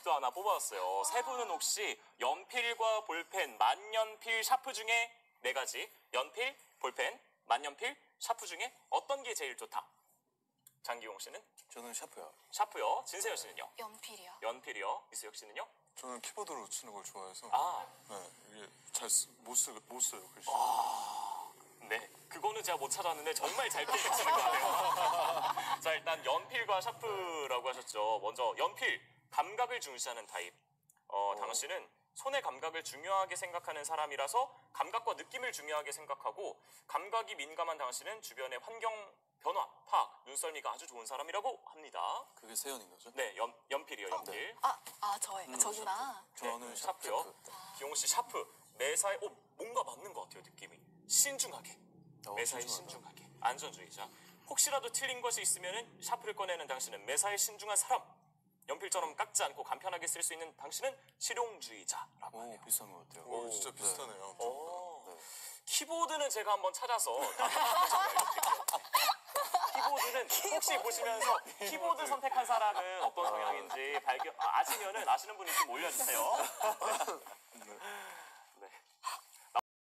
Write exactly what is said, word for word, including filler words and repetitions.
또 하나 뽑아왔어요. 세 분은 혹시 연필과 볼펜, 만년필, 샤프 중에 네 가지. 연필, 볼펜, 만년필, 샤프 중에 어떤 게 제일 좋다? 장기용 씨는? 저는 샤프요. 샤프요. 진세현 씨는요? 연필이요. 연필이요. 이수혁 씨는요? 저는 키보드로 치는 걸 좋아해서 아, 네, 이게 잘못 쓰, 못 써요 글씨. 네. 그거는 제가 못 찾았는데 정말 잘 피해주시는 것 같아요. 자, 일단 연필과 샤프라고 하셨죠. 먼저 연필, 감각을 중시하는 타입. 어, 당신은 손의 감각을 중요하게 생각하는 사람이라서 감각과 느낌을 중요하게 생각하고 감각이 민감한 당신은 주변의 환경 변화, 파악, 눈썰미가 아주 좋은 사람이라고 합니다. 그게 세연인 거죠? 네, 연, 연필이요, 연필. 아, 아 저예요. 저구나. 저는 네, 샤프. 샤프요. 샤프. 기용 씨 샤프. 매사에 어, 뭔가 맞는 것 같아요, 느낌이. 신중하게. 어, 매사에 신중하다. 신중하게. 안전주의자. 혹시라도 틀린 것이 있으면 샤프를 꺼내는 당신은 매사에 신중한 사람. 연필처럼 깎지 않고 간편하게 쓸 수 있는 당신은 실용주의자라고 오, 하네요. 비슷한 것 같아요. 오, 진짜 비슷하네요. 오. 네. 키보드는 제가 한번 찾아서 키보드는 혹시 보시면서 키보드 선택한 사람은 어떤 성향인지 발견 아, 아시면은 아시는 분이 좀 올려주세요.